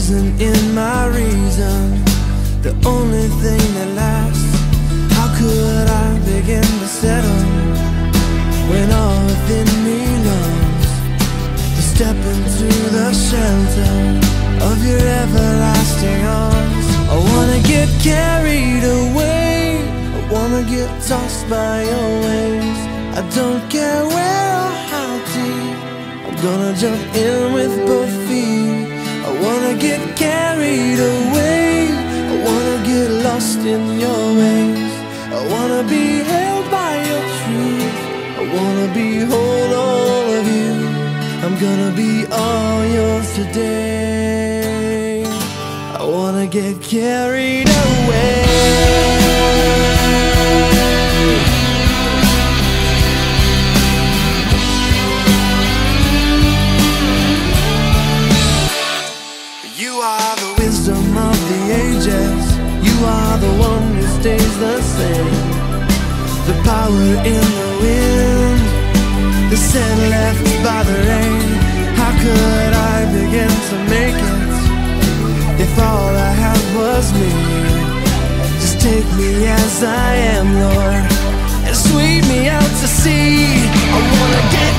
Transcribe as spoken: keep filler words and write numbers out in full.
reason in my reason, the only thing that lasts. How could I begin to settle when all within me longs to step into the shelter of your everlasting arms? I wanna get carried away, I wanna get tossed by your waves. I don't care where or how deep, I'm gonna jump in with both feet. I wanna get carried away, I wanna get lost in your ways. I wanna be held by your truth, I wanna behold all of you. I'm gonna be all yours today. I wanna get carried away. You are the wisdom of the ages, you are the one who stays the same. The power in the wind, the scent left by the rain. How could I begin to make it if all I had was me? Just take me as I am, Lord, and sweep me out to sea. I wanna get